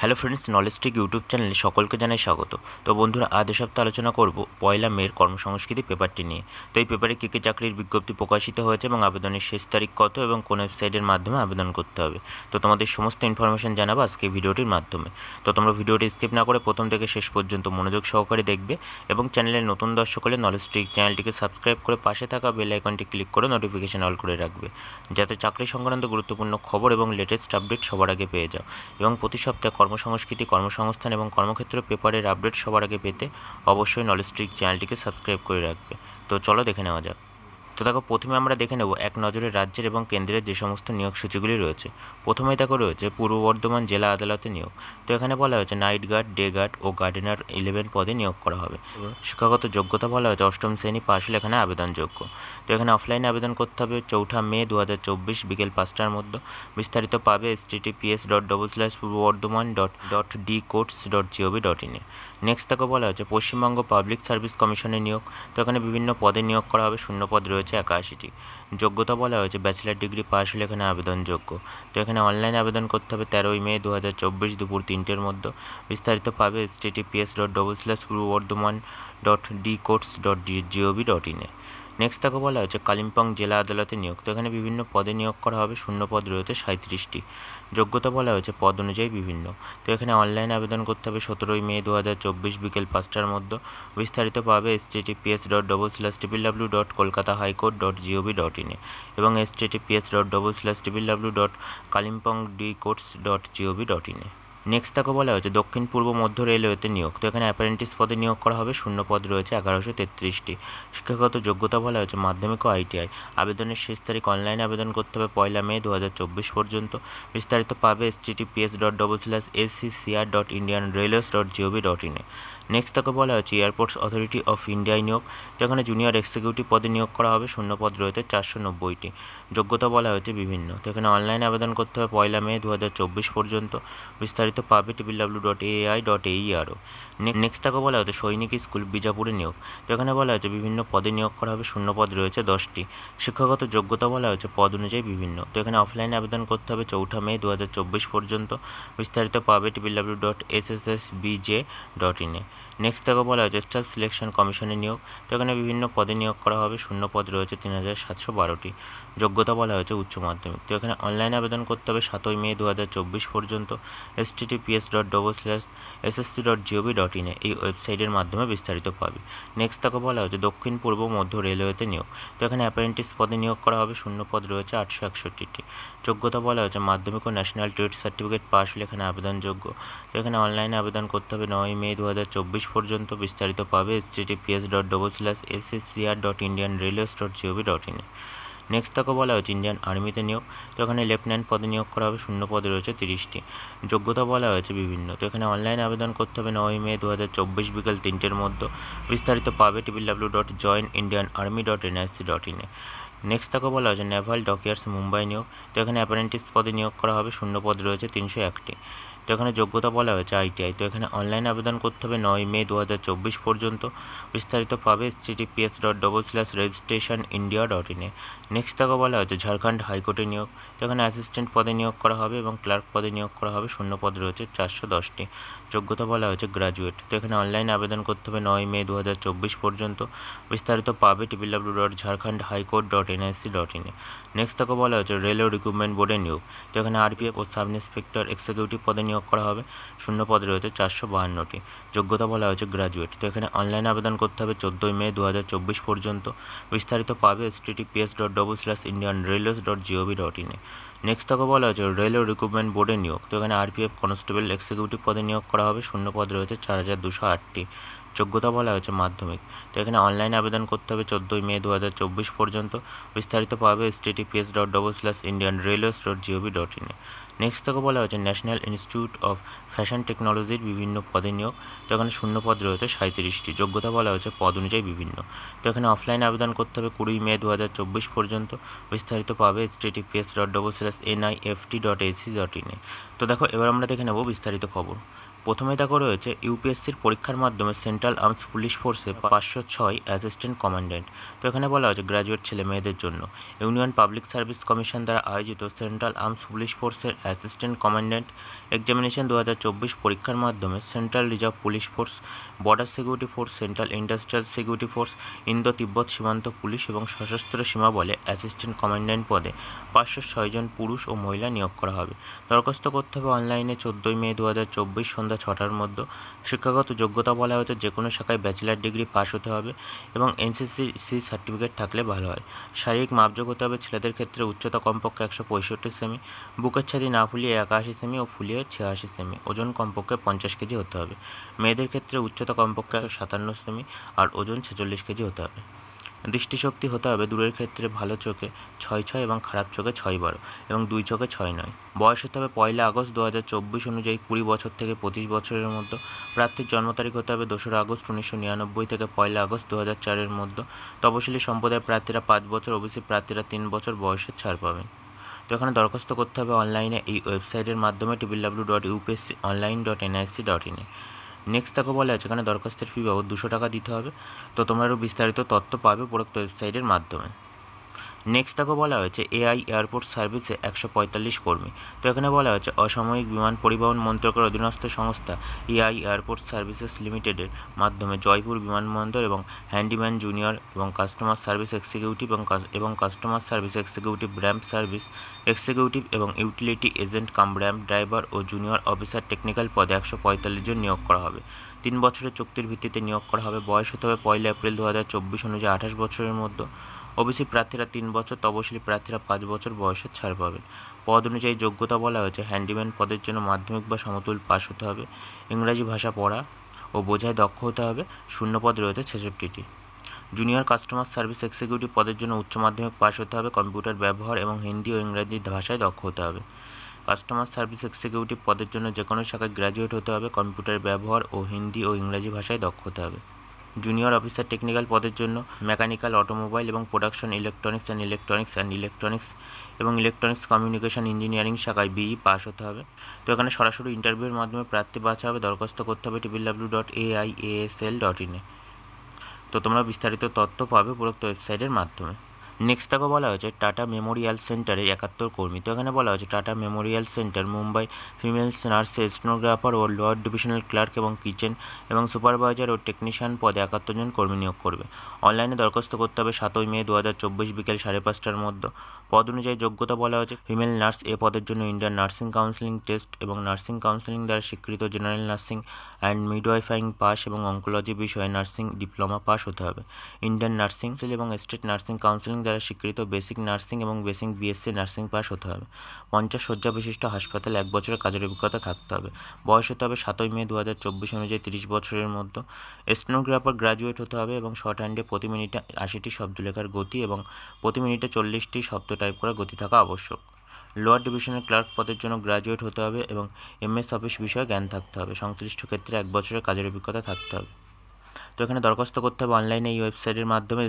Hello friends, নলেজটিক YouTube চ্যানেলে সকলকে জানাই স্বাগত। তো বন্ধুরা, আজ এ সপ্তাহে আলোচনা করব 1লা মের কর্মসংস্কৃতি পেপারটি নিয়ে। তো এই পেপারে কী কী চাকরির বিজ্ঞপ্তি প্রকাশিত হয়েছে এবং আবেদনের শেষ তারিখ কত এবং কোন ওয়েবসাইটের মাধ্যমে আবেদন করতে হবে, তো তোমাদের সমস্ত ইনফরমেশন জানাবো আজকে ভিডিওটির মাধ্যমে। তো তোমরা ভিডিওটি স্কিপ না করে প্রথম থেকে শেষ পর্যন্ত মনোযোগ সহকারে দেখবে এবং চ্যানেলের নতুন দর্শক হলে নলেজটিক চ্যানেলটিকে সাবস্ক্রাইব করে পাশে থাকা বেল আইকনটি ক্লিক করে নোটিফিকেশন অল করে রাখবে, যাতে চাকরি সংক্রান্ত গুরুত্বপূর্ণ খবর এবং লেটেস্ট আপডেট সবার আগে পেয়ে যাও। এবং প্রতি সপ্তাহে কর্মসংস্কৃতি, কর্মসংস্থান এবং কর্মক্ষেত্র পেপারের আপডেট সবার আগে পেতে অবশ্যই নলেজট্রিক চ্যানেলটিকে সাবস্ক্রাইব করে রাখবে। তো চলো দেখে নেওয়া যাক। তো দেখো, প্রথমে আমরা দেখে নেব এক নজরে রাজ্যের এবং কেন্দ্রের যে সমস্ত নিয়োগ সূচিগুলি রয়েছে। প্রথমেই দেখো রয়েছে পূর্ব বর্ধমান জেলা আদালতে নিয়োগ। তো এখানে বলা হয়েছে নাইট গার্ড, ডে গার্ড ও গার্ডেনার 11 পদে নিয়োগ করা হবে। শিক্ষাগত যোগ্যতা বলা হয়েছে অষ্টম শ্রেণী পাশ হলে এখানে আবেদনযোগ্য। তো এখানে অফলাইনে আবেদন করতে হবে 4 মে 2024 বিকেল 5টার মধ্যে। বিস্তারিত পাবে https://purvobardhaman.dcourts.gov.in এ। নেক্সট তাকে বলা হয়েছে পশ্চিমবঙ্গ পাবলিক সার্ভিস কমিশনের নিয়োগ। তো এখানে বিভিন্ন পদে নিয়োগ করা হবে, শূন্য পদ রয়েছে 81টি। যোগ্যতা বলা হয়েছে ব্যাচেলার ডিগ্রি পাশ হলে এখানে আবেদনযোগ্য। তো এখানে অনলাইনে আবেদন করতে হবে 13 মে 2024 দুপুর 3টের মধ্যে। বিস্তারিত পাবে https://purvobardhaman.dcourts.gov.in এ। নেক্সট তাকে বলা হয়েছে কালিম্পং জেলা আদালতে নিয়োগ। তো এখানে বিভিন্ন পদে নিয়োগ করা হবে, শূন্য পদ রয়েছে 37টি। যোগ্যতা বলা হয়েছে পদ অনুযায়ী বিভিন্ন। তো এখানে অনলাইনে আবেদন করতে হবে 17 মে 2024 বিকেল 5টার মধ্যে। বিস্তারিত পাবে https://www.kolkatahighcourt.gov.in এ এবং https://www.kalimpongdcourts.gov.in এ। নেক্সট তাকে বলা হয়েছে দক্ষিণ পূর্ব মধ্য রেলওয়েতে নিয়োগ। তো এখানে অ্যাপ্রেন্টিস পদে নিয়োগ করা হবে, শূন্য পদ রয়েছে 1133টি। শিক্ষাগত যোগ্যতা বলা হয়েছে মাধ্যমিক ও আইটিআই। আবেদনের শেষ তারিখ অনলাইনে আবেদন করতে হবে 1 মে 2024 পর্যন্ত। বিস্তারিত পাবে https://scr.indianrailways.gov.in এ। নেক্সট তাকে বলা হয়েছে এয়ারপোর্টস অথরিটি অফ ইন্ডিয়ায় নিয়োগ। তো এখানে জুনিয়র এক্সিকিউটিভ পদে নিয়োগ করা হবে, শূন্য পদ রয়েছে 490টি। যোগ্যতা বলা হয়েছে বিভিন্ন। তো এখানে অনলাইনে আবেদন করতে হবে 1 মে 2024 পর্যন্ত। বিস্তারিত পাবে www.aai.aer। নেক্সট তাকে বলা হয়েছে সৈনিক স্কুল বিজাপুরে নিয়োগ। তো এখানে বলা হয়েছে বিভিন্ন পদে নিয়োগ করা হবে, শূন্য পদ রয়েছে 10টি। শিক্ষাগত যোগ্যতা বলা হয়েছে পদ অনুযায়ী বিভিন্ন। তো এখানে অফলাইনে আবেদন করতে হবে 4 মে 2024 পর্যন্ত। বিস্তারিত পাবে www.sssbj.in এ। নেক্সট তাকে বলা হয়েছে স্টাফ সিলেকশন কমিশনের নিয়োগ। তো এখানে বিভিন্ন পদে নিয়োগ করা হবে, শূন্য পদ রয়েছে 3712টি। যোগ্যতা বলা হয়েছে উচ্চ মাধ্যমিক। তো এখানে অনলাইনে আবেদন করতে হবে 7 মে 2024 পর্যন্ত। https://ssc.gov.in এ এই ওয়েবসাইটের মাধ্যমে বিস্তারিত পাবে। নেক্সট তাকে বলা হয়েছে দক্ষিণ পূর্ব মধ্য রেলওয়েতে নিয়োগ। তো এখানে অ্যাপ্রেন্টিস পদে নিয়োগ করা হবে, শূন্য পদ রয়েছে 861টি। যোগ্যতা বলা হয়েছে মাধ্যমিক ও ন্যাশনাল ট্রেড সার্টিফিকেট পাশ হলে এখানে আবেদনযোগ্য। তো এখানে অনলাইনে আবেদন করতে হবে 9 মে 2024 পর্যন্ত। বিস্তারিত পাবে https://scr.indianrailways.gov.in এ। নেক্সট তাকে বলা হয়েছে ইন্ডিয়ান আর্মিতে নিয়োগ। তো এখানে লেফটেন্যান্ট পদে নিয়োগ করা হবে, শূন্য পদে রয়েছে 30টি। যোগ্যতা বলা হয়েছে বিভিন্ন। তো এখানে অনলাইনে আবেদন করতে হবে 9 মে 2024 বিকেল 3টের মধ্যে। বিস্তারিত পাবে www.joinindianarmy.nic.in এ। নেক্সট তাকে বলা হয়েছে নেভাল ডকইয়ার্ডস মুম্বাই নিয়োগ। তো এখানে অ্যাপ্রেন্টিস পদে নিয়োগ করা হবে, শূন্য পদ রয়েছে 301টি। তো এখানে যোগ্যতা বলা হয়েছে আইটিআই। তো এখানে অনলাইনে আবেদন করতে হবে 9 মে 2024 পর্যন্ত। বিস্তারিত পাবে https://registrationindia.in এ। নেক্সট তাকে বলা হয়েছে ঝাড়খণ্ড হাইকোর্টে নিয়োগ। তো এখানে অ্যাসিস্ট্যান্ট পদে নিয়োগ করা হবে এবং ক্লার্ক পদে নিয়োগ করা হবে, শূন্য পদ রয়েছে 410টি। যোগ্যতা বলা হয়েছে গ্র্যাজুয়েট। তো এখানে অনলাইনে আবেদন করতে হবে 9 মে 2024 পর্যন্ত। বিস্তারিত পাবে www.jharkhandhighcourt.nic.in এ। নেক্সট তাকে বলা হয়েছে রেলওয়ে রিক্রুটমেন্ট বোর্ডে নিয়োগ। তো এখানে আরপিএফ ও সাব ইন্সপেক্টর এক্সিকিউটিভ পদে নিয়োগ করা হবে, শূন্য পদ রয়েছে 452টি। যোগ্যতা বলা হয়েছে গ্র্যাজুয়েট। তো এখানে অনলাইনে আবেদন করতে হবে 14 মে 2024 পর্যন্ত। বিস্তারিত পাবে https://indianrailways.gov.in এ। নেক্সট তাকে বলা হয়েছে রেলওয়ে রিক্রুটমেন্ট বোর্ডে নিয়োগ। তো এখানে আরপিএফ কনস্টেবল এক্সিকিউটিভ পদে নিয়োগ করা হবে, শূন্য পদ রয়েছে 4208টি। যোগ্যতা বলা হয়েছে মাধ্যমিক। তো এখানে অনলাইনে আবেদন করতে হবে 14 মে 2024 পর্যন্ত। বিস্তারিত পাবে https://indianrailways.gov.in এ। নেক্সট তাকে বলা হয়েছে ন্যাশনাল ইনস্টিটিউট অফ ফ্যাশন টেকনোলজির বিভিন্ন পদে নিয়োগ। তো এখানে শূন্য পদ রয়েছে 37টি। যোগ্যতা বলা হয়েছে পদ অনুযায়ী বিভিন্ন। তো এখানে অফলাইনে আবেদন করতে হবে 20 মে 2024 পর্যন্ত। বিস্তারিত পাবে https://nifty.ac.in এ। তো দেখো, এবার আমরা দেখে নেব বিস্তারিত খবর। প্রথমে দেখো রয়েছে ইউপিএসসির পরীক্ষার মাধ্যমে সেন্ট্রাল আর্মস পুলিশ ফোর্সে 506 অ্যাসিস্ট্যান্ট কমান্ড্যান্ট। তো এখানে বলা হয়েছে গ্র্যাজুয়েট ছেলে মেয়েদের জন্য ইউনিয়ন পাবলিক সার্ভিস কমিশন দ্বারা আয়োজিত সেন্ট্রাল আর্মস পুলিশ ফোর্সের অ্যাসিস্ট্যান্ট কমান্ড্যান্ট এক্সামিনেশন 2024 পরীক্ষার মাধ্যমে central reserve police force, border security force, central industrial security force, Indo তিব্বত সীমান্ত পুলিশ এবং সশস্ত্র সীমা বলে অ্যাসিস্ট্যান্ট কমান্ড্যান্ট পদে 506 জন পুরুষ ও মহিলা নিয়োগ করা হবে। দরখাস্ত করতে হবে অনলাইনে 14 মে 2024 সন্ধ্যা 6টার মধ্যে। শিক্ষাগত যোগ্যতা বলা হয়েছে যে কোনো শাখায় ব্যাচেলার ডিগ্রি পাস হতে হবে এবং এনসিসি সার্টিফিকেট থাকলে ভালো হয়। শারীরিক মাপযোগ হতে হবে ছেলেদের ক্ষেত্রে উচ্চতা কমপক্ষে 165 সেমি, বুকের ছাতি না ফুলিয়ে 81 সেমি ও ফুলিয়ে 86 সেমি, ওজন কমপক্ষে 50 কেজি হতে হবে। মেয়েদের ক্ষেত্রে উচ্চতা কমপক্ষে 57 সেমি আর ওজন 46 কেজি হতে হবে। দৃষ্টিশক্তি হতে হবে দূরের ক্ষেত্রে ভালো চোখে 6/6 এবং খারাপ চোখে 6/12 এবং 2 চোখে 6/9। বয়স হতে হবে 1 আগস্ট 2024 অনুযায়ী 20 বছর থেকে 25 বছরের মধ্যে। প্রার্থীর জন্ম তারিখ হতে হবে 2 আগস্ট 1999 থেকে 1 আগস্ট 2004-এর মধ্যে। তপশিলি সম্প্রদায়ের প্রার্থীরা 5 বছর, ওবিসি প্রার্থীরা 3 বছর বয়সের ছাড় পাবেন। তো এখানে দরখাস্ত করতে হবে অনলাইনে এই ওয়েবসাইটের মাধ্যমে www.upsconline.nic.in। নেক্সট তাকে বলা আছে এখানে দরখাস্তের ফি বাবদ 200 টাকা দিতে হবে। তো তোমরা আরও বিস্তারিত তথ্য পাবে উপরোক্ত ওয়েবসাইটের মাধ্যমে। নেক্সট তাকে বলা হয়েছে এআই এয়ারপোর্ট সার্ভিসে 145 কর্মী। তো এখানে বলা হয়েছে অসামরিক বিমান পরিবহন মন্ত্রকের অধীনস্থ সংস্থা এআই এয়ারপোর্ট সার্ভিসেস লিমিটেডের মাধ্যমে জয়পুর বিমানবন্দর এবং হ্যান্ডিম্যান জুনিয়র এবং কাস্টমার সার্ভিস এক্সিকিউটিভ এবং customer service executive, ramp service executive এবং utility agent cum ramp driver ও জুনিয়র অফিসার টেকনিক্যাল পদে 145 জন নিয়োগ করা হবে। 3 বছরের চুক্তির ভিত্তিতে নিয়োগ করা হবে। বয়স হতে হবে 1 এপ্রিল 2024 অনুযায়ী 28 বছরের মধ্যে। ওবিসি প্রার্থীরা 3 বছর, তপশিলি প্রার্থীরা 5 বছর বয়সের ছাড় পাবেন। পদ অনুযায়ী যোগ্যতা বলা হয়েছে হ্যান্ডিম্যান পদের জন্য মাধ্যমিক বা সমতুল পাস হতে হবে। ইংরাজি ভাষা পড়া ও বোঝায় দক্ষ হতে হবে। শূন্যপদ রয়েছে 66টি। জুনিয়র কাস্টমার সার্ভিস এক্সিকিউটিভ পদের জন্য উচ্চ মাধ্যমিক পাস হতে হবে। কম্পিউটার ব্যবহার এবং হিন্দি ও ইংরাজি ভাষায় দক্ষ হতে হবে। কাস্টমার সার্ভিস এক্সিকিউটিভ পদের জন্য যে কোনো শাখায় গ্র্যাজুয়েট হতে হবে। কম্পিউটার ব্যবহার ও হিন্দি ও ইংরাজি ভাষায় দক্ষ হতে হবে। জুনিয়র অফিসার টেকনিক্যাল পদের জন্য মেকানিক্যাল, অটোমোবাইল এবং প্রোডাকশন, ইলেকট্রনিক্স এবং ইলেকট্রনিক্স কমিউনিকেশন ইঞ্জিনিয়ারিং শাখায় বিই পাস হতে হবে। তো এখানে সরাসরি ইন্টারভিউর মাধ্যমে প্রার্থী বাছা হবে। দরখাস্ত করতে হবে www.aiasl.in। তো তোমরা বিস্তারিত তথ্য পাবে উপরোক্ত ওয়েবসাইটের মাধ্যমে। নেক্সট তাকে বলা হয়েছে টাটা মেমোরিয়াল সেন্টারে 71 কর্মী। তো এখানে বলা হয়েছে Tata memorial centre Mumbai females নার্সে স্টেনোগ্রাফার ও লোয়ার ডিভিশনাল ক্লার্ক এবং কিচেন এবং সুপারভাইজার ও টেকনিশিয়ান পদে 71 জন কর্মী নিয়োগ করবে। অনলাইনে দরখাস্ত করতে হবে 7 মে 2024 বিকেল 5:30টার মধ্যে। পদ অনুযায়ী যোগ্যতা বলা হয়েছে ফিমেল নার্স এ পদের জন্য ইন্ডিয়ান নার্সিং কাউন্সিলিং টেস্ট এবং নার্সিং কাউন্সিলিং দ্বারা স্বীকৃত general nursing and midwifering pass এবং অঙ্কোলজি বিষয়ে নার্সিং ডিপ্লোমা পাস হতে হবে। ইন্ডিয়ান নার্সিং এবং স্টেট নার্সিং কাউন্সিলিং দ্বারা স্বীকৃত বেসিক নার্সিং এবং বেসিক বিএসসি নার্সিং পাস হতে হবে। 50 শয্যা বিশিষ্ট হাসপাতাল 1 বছরের কাজের অভিজ্ঞতা থাকতে হবে। বয়স হতে হবে 7 মে 2024 অনুযায়ী 30 বছরের মধ্যে। স্টেনোগ্রাফার গ্র্যাজুয়েট হতে হবে এবং শর্ট হ্যান্ডে প্রতি মিনিটে 80টি শব্দ লেখার গতি এবং প্রতি মিনিটে 40টি শব্দ টাইপ করার গতি থাকা আবশ্যক। লোয়ার ডিভিশনাল ক্লার্ক পদের জন্য গ্র্যাজুয়েট হতে হবে এবং এমএস অফিস বিষয়ে জ্ঞান থাকতে হবে। সংশ্লিষ্ট ক্ষেত্রে 1 বছরের কাজের অভিজ্ঞতা থাকতে হবে। তো এখানে দরখাস্ত করতে হবে অনলাইনে এই ওয়েবসাইটের মাধ্যমে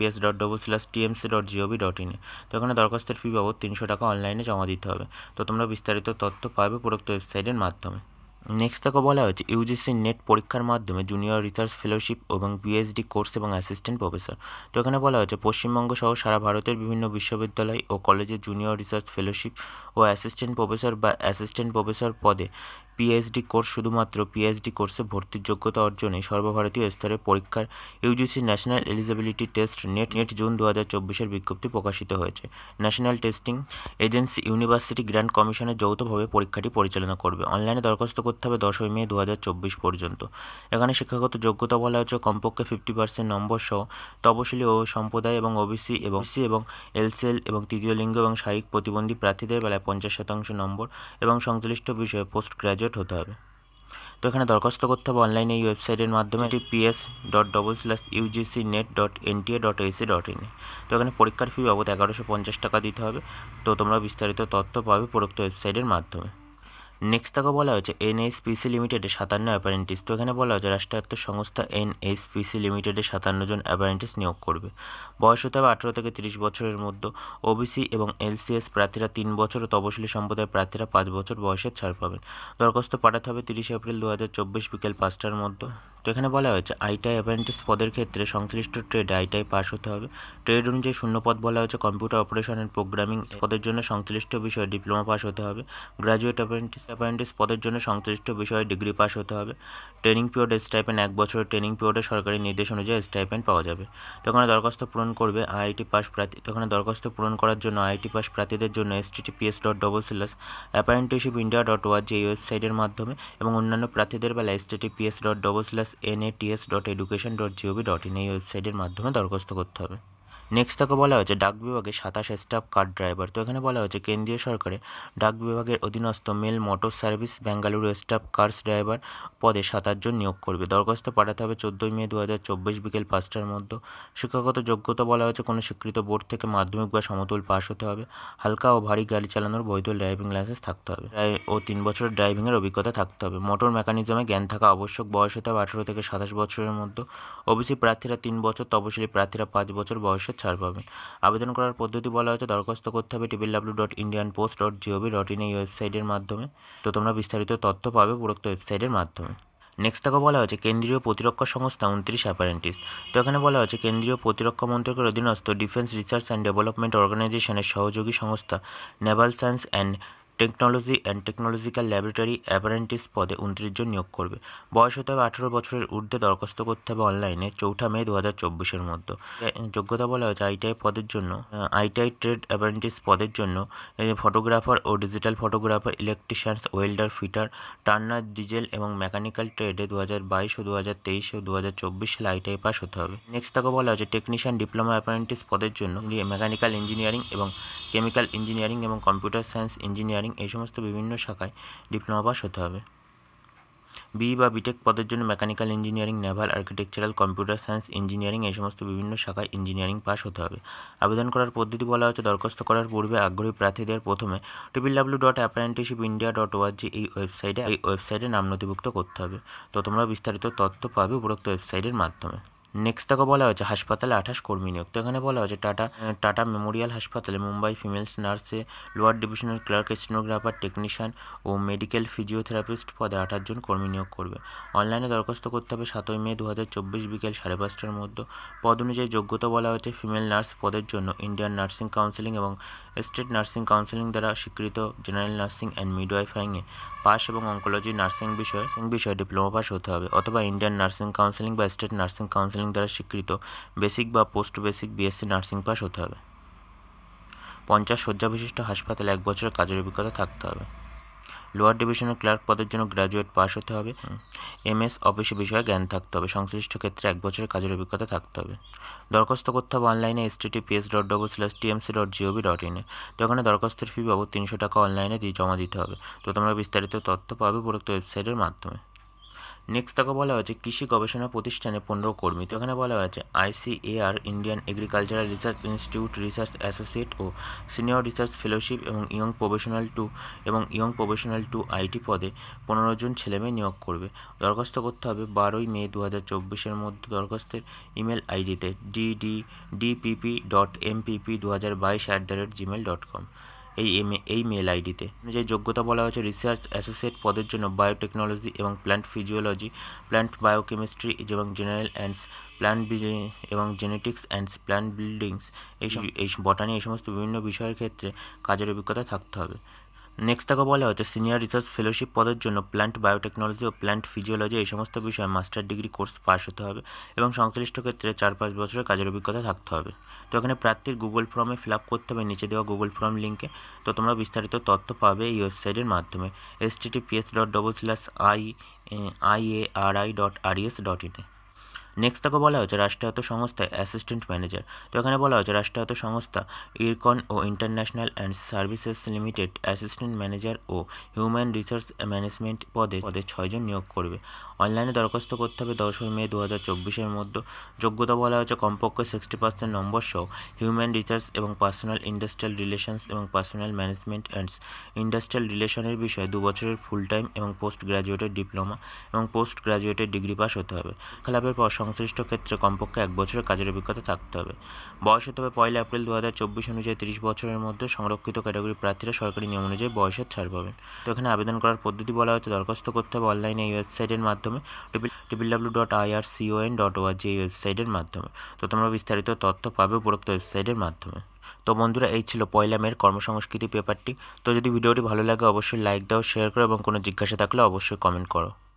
https://tmc.gov.in। তো এখানে দরখাস্তের ফি বাবদ 300 টাকা অনলাইনে জমা দিতে হবে। তো তোমরা বিস্তারিত তথ্য পাবে উপরোক্ত ওয়েবসাইটের মাধ্যমে। নেক্সট তাকে বলা হয়েছে ইউজিসি নেট পরীক্ষার মাধ্যমে জুনিয়র রিসার্চ ফেলোশিপ এবং পিএইচডি কোর্স এবং অ্যাসিস্ট্যান্ট প্রফেসর। তো এখানে বলা হয়েছে পশ্চিমবঙ্গ সহ সারা ভারতের বিভিন্ন বিশ্ববিদ্যালয় ও কলেজে জুনিয়র রিসার্চ ফেলোশিপ ও অ্যাসিস্ট্যান্ট প্রফেসর বা অ্যাসিস্ট্যান্ট প্রফেসর পদে পিএইচডি কোর্স শুধুমাত্র পিএইচডি কোর্সে ভর্তির যোগ্যতা অর্জনে সর্বভারতীয় স্তরের পরীক্ষার UGC national eligibility test NET June 2024-এর বিজ্ঞপ্তি প্রকাশিত হয়েছে। National testing agency university grant কমিশনের যৌথভাবে পরীক্ষাটি পরিচালনা করবে। অনলাইনে দরখাস্ত করতে হবে 10 মে 2024 পর্যন্ত। এখানে শিক্ষাগত যোগ্যতা বলা হয়েছে কমপক্ষে 50% নম্বর সহ তপশিলি ও সম্প্রদায় এবং ওবিসি এবং এলসিএল এবং তৃতীয় লিঙ্গ এবং শারীরিক প্রতিবন্ধী প্রার্থীদের বেলায় 50% নম্বর এবং সংশ্লিষ্ট বিষয়ে পোস্ট গ্র্যাজুয়েট হতে হবে। তো এখানে দরখাস্ত করতে হবে অনলাইনে এই ওয়েবসাইটের মাধ্যমে https://ugcnet.nta.ac.in। তো এখানে পরীক্ষার ফি বাবদ 1150 টাকা দিতে হবে। তো তোমরা বিস্তারিত তথ্য পাবে উপরোক্ত ওয়েবসাইটের মাধ্যমে। নেক্সট তাকে বলা হয়েছে এনএইচপিসি লিমিটেডে 57 অ্যাপারেন্টিস। তো এখানে বলা হয়েছে রাষ্ট্রায়ত্ত সংস্থা এনএইচপিসি লিমিটেডে 57 জন অ্যাপারেন্টিস নিয়োগ করবে। বয়স হতে হবে 18 থেকে 30 বছরের মধ্যে। ওবিসি এবং এলসিএস প্রার্থীরা 3 বছর ও তপশিলি সম্প্রদায়ের প্রার্থীরা 5 বছর বয়সের ছাড় পাবেন। দরখাস্ত পাঠাতে হবে 30 এপ্রিল 2024 বিকেল 5টার মধ্যে। তো এখানে বলা হয়েছে আইটিআই অ্যাপারেন্টিস পদের ক্ষেত্রে সংশ্লিষ্ট ট্রেডে আইটিআই পাস হতে হবে। ট্রেড অনুযায়ী শূন্য পদ বলা হয়েছে কম্পিউটার অপারেশন অ্যান্ড প্রোগ্রামিং পদের জন্য সংশ্লিষ্ট বিষয়ে ডিপ্লোমা পাস হতে হবে। গ্র্যাজুয়েট অ্যাপারেন্টিস পদের জন্য সংশ্লিষ্ট বিষয়ে ডিগ্রি পাস হতে হবে। ট্রেনিং পিরিয়ড স্টাইপেন্ড 1 বছরের ট্রেনিং পিরিয়ডে সরকারি নির্দেশ অনুযায়ী স্টাইপেন্ড পাওয়া যাবে। তখন দরখাস্ত পূরণ করবে আইআইটি পাস প্রার্থী। তখন দরখাস্ত পূরণ করার জন্য আইআইটি পাস প্রার্থীদের জন্য https://apprenticeshipindia.org এই ওয়েবসাইটের মাধ্যমে এবং অন্যান্য প্রার্থীদের বেলা https://nats.education.gov.in এই ওয়েবসাইটের মাধ্যমে দরখাস্ত করতে হবে। নেক্সট তাকে বলা হয়েছে ডাক বিভাগে 27 স্টাফ কার ড্রাইভার। তো এখানে বলা হয়েছে কেন্দ্রীয় সরকারের ডাক বিভাগের অধীনস্থ mail motor service Bengaluru staff cars driver পদে 27 জন নিয়োগ করবে। দরখাস্ত পাঠাতে হবে 14 মে 2024 বিকেল 5টার মধ্যে। শিক্ষাগত যোগ্যতা বলা হয়েছে কোনো স্বীকৃত বোর্ড থেকে মাধ্যমিক বা সমতুল পাস হতে হবে। হালকা ও ভারী গাড়ি চালানোর বৈধ ড্রাইভিং লাইসেন্স থাকতে হবে ও 3 বছরের ড্রাইভিংয়ের অভিজ্ঞতা থাকতে হবে। মোটর মেকানিজমে জ্ঞান থাকা আবশ্যক। বয়স হতে হবে 18 থেকে 27 বছরের মধ্যে। ওবিসি প্রার্থীরা 3 বছর, তপশিলি প্রার্থীরা 5 বছর বয়সের ছাড় পাবেন। আবেদন করার পদ্ধতি বলা হয়েছে দরখাস্ত করতে হবে www.indianpost.gov.in এই ওয়েবসাইটের মাধ্যমে। তো তোমরা বিস্তারিত তথ্য পাবে উপরোক্ত ওয়েবসাইটের মাধ্যমে। নেক্সট তাকে বলা হয়েছে কেন্দ্রীয় প্রতিরক্ষা সংস্থা 29 অ্যাপারেন্টিস। তো এখানে বলা হয়েছে কেন্দ্রীয় প্রতিরক্ষা মন্ত্রকের অধীনস্থ ডিফেন্স রিসার্চ অ্যান্ড ডেভেলপমেন্ট অর্গানাইজেশনের সহযোগী সংস্থা naval science and technological laboratory apprentice পদে 29 জন নিয়োগ করবে। বয়স হতে হবে 18 বছরের ঊর্ধ্বে। দরখাস্ত করতে হবে অনলাইনে 4 মে 2024 মধ্যে। যোগ্যতা বলা হয়েছে আইটিআই পদের জন্য আইটিআই ট্রেড অ্যাপারেন্টিস পদের জন্য ফটোগ্রাফার ও digital photographer, electricians, welder, fitter, turner, diesel এবং মেকানিক্যাল ট্রেডে 2022 ও 2023 ও 2024 সালে আইটিআই পাস হতে হবে। নেক্সট তাকে বলা হয়েছে টেকনিশিয়ান ডিপ্লোমা অ্যাপারেন্টিস পদের জন্য মেকানিক্যাল ইঞ্জিনিয়ারিং এবং কেমিক্যাল ইঞ্জিনিয়ারিং এবং কম্পিউটার সায়েন্স ইঞ্জিনিয়ারিং এই সমস্ত বিভিন্ন শাখায় ডিপ্লোমা পাস হতে হবে। বি বা বিটেক পদের জন্য mechanical engineering, naval, architectural, computer science engineering এই সমস্ত বিভিন্ন শাখায় ইঞ্জিনিয়ারিং পাস হতে হবে। আবেদন করার পদ্ধতি বলা হচ্ছে দরখাস্ত করার পূর্বে আগ্রহী প্রার্থীদের প্রথমে www.apprenticeshipindia.org এই ওয়েবসাইটে নাম নথিভুক্ত করতে হবে। তো তোমরা বিস্তারিত তথ্য পাবে উপরোক্ত ওয়েবসাইটের মাধ্যমে। নেক্সট তাকে বলা হয়েছে হাসপাতালে 28 কর্মী নিয়োগ। তো এখানে বলা হয়েছে টাটা মেমোরিয়াল হাসপাতালে মুম্বাই ফিমেলস নার্সে lower divisional clerk, stenographer, technician ও মেডিকেল ফিজিওথেরাপিস্ট পদে 28 জন কর্মী নিয়োগ করবে। অনলাইনে দরখাস্ত করতে হবে 7 মে 2024 বিকেল 5:30টার মধ্যে। পদ অনুযায়ী যোগ্যতা বলা হয়েছে ফিমেল নার্স পদের জন্য ইন্ডিয়ান নার্সিং কাউন্সিলিং এবং স্টেট নার্সিং কাউন্সিলিং দ্বারা স্বীকৃত জেনারেল নার্সিং অ্যান্ড মিডওয়াইফারিংয়ে পাস এবং অঙ্কোলজি নার্সিং বিষয়ে ডিপ্লোমা পাস হতে হবে, অথবা ইন্ডিয়ান নার্সিং কাউন্সিলিং বা স্টেট নার্সিং কাউন্সিলিং দ্বারা স্বীকৃত বেসিক বা post basic BSc nursing pass হতে হবে। 50 শয্যা বিশিষ্ট হাসপাতালে 1 বছরের কাজের অভিজ্ঞতা থাকতে হবে। লোয়ার ডিভিশনাল ক্লার্ক পদের জন্য গ্র্যাজুয়েট পাস হতে হবে। এমএস অফিস বিষয়ে জ্ঞান থাকতে হবে। সংশ্লিষ্ট ক্ষেত্রে 1 বছরের কাজের অভিজ্ঞতা থাকতে হবে। দরখাস্ত করতে হবে অনলাইনে https://tmc.gov.in এ। তো এখানে দরখাস্তের ফি বাবদ 300 টাকা অনলাইনে জমা দিতে হবে। তো তোমরা বিস্তারিত তথ্য পাবে উপরোক্ত ওয়েবসাইটের মাধ্যমে। নেক্সট তাকে বলা হয়েছে কৃষি গবেষণা প্রতিষ্ঠানে 15 কর্মী। তো এখানে বলা হয়েছে ICAR Indian agricultural research institute research associate ও সিনিয়র রিসার্চ ফেলোশিপ এবং ইয়ং প্রফেশনাল টু আইটি পদে 15 জন ছেলেমেয়ে নিয়োগ করবে। দরখাস্ত করতে হবে 12 মে 2024 মধ্যে। দরখাস্তের ইমেল আইডিতে ddpp.mpp2022@gmail.com এই মেল আইডিতে। যে যোগ্যতা বলা হয়েছে রিসার্চ অ্যাসোসিয়েট পদের জন্য বায়োটেকনোলজি এবং প্ল্যান্ট ফিজিওলজি, প্ল্যান্ট বায়োকেমিস্ট্রি এবং জেনারেল অ্যান্ড এবং জেনেটিক্স অ্যান্ড প্ল্যান্ট বিল্ডিংস এই বটানি এই সমস্ত বিভিন্ন বিষয়ের ক্ষেত্রে কাজের অভিজ্ঞতা থাকতে হবে। নেক্সট তাকে বলা হচ্ছে সিনিয়র রিসার্চ ফেলোশিপ পদের জন্য প্ল্যান্ট বায়োটেকনোলজি ও প্ল্যান্ট ফিজিওলজি এই সমস্ত বিষয়ে মাস্টার ডিগ্রি কোর্স পাস হতে হবে এবং সংশ্লিষ্ট ক্ষেত্রে 4-5 বছরের কাজের অভিজ্ঞতা থাকতে হবে। তো এখানে প্রার্থীর গুগল ফর্মে ফিল আপ করতে হবে নিচে দেওয়া গুগল ফর্ম লিঙ্কে। তো তোমরা বিস্তারিত তথ্য পাবে এই ওয়েবসাইটের মাধ্যমে https://iari.res.in এ। নেক্সট তাকে বলা হয়েছে রাষ্ট্রায়ত্ত সংস্থায় অ্যাসিস্ট্যান্ট ম্যানেজার। তো এখানে বলা হয়েছে রাষ্ট্রায়ত্ত সংস্থা ইরকন ও international and services limited assistant manager ও হিউম্যান রিসোর্স ম্যানেজমেন্ট পদে 6 জন নিয়োগ করবে। অনলাইনে দরখাস্ত করতে হবে 10ই মে 2024-এর মধ্যে। যোগ্যতা বলা হয়েছে কমপক্ষে 60% নম্বর সহ হিউম্যান রিসোর্স এবং পার্সোনাল ইন্ডাস্ট্রিয়াল রিলেশনস এবং পার্সোনাল ম্যানেজমেন্ট অ্যান্ড ইন্ডাস্ট্রিয়াল রিলেশনের বিষয়ে 2 বছরের ফুল টাইম এবং পোস্ট গ্র্যাজুয়েটের ডিপ্লোমা এবং পোস্ট গ্র্যাজুয়েটের ডিগ্রি পাস হতে হবে। শিক্ষালাভের পর সংশ্লিষ্ট ক্ষেত্রে কমপক্ষে 1 বছরের কাজের অভিজ্ঞতা থাকতে হবে। বয়স হতে হবে 1 এপ্রিল 2024 অনুযায়ী 30 বছরের মধ্যে। সংরক্ষিত ক্যাটাগরির প্রার্থীরা সরকারি নিয়ম অনুযায়ী বয়সের ছাড় পাবেন। তো এখানে আবেদন করার পদ্ধতি বলা হয়েছে দরখাস্ত করতে হবে অনলাইনে এই ওয়েবসাইটের মাধ্যমে www.ircon.org এই ওয়েবসাইটের মাধ্যমে। তো তোমরা বিস্তারিত তথ্য পাবে উপরোক্ত ওয়েবসাইটের মাধ্যমে। তো বন্ধুরা, এই ছিল 1 মের কর্মসংস্কৃতি পেপারটি। তো যদি ভিডিওটি ভালো লাগে অবশ্যই লাইক দাও, শেয়ার করো এবং কোনো জিজ্ঞাসা থাকলে অবশ্যই কমেন্ট করো।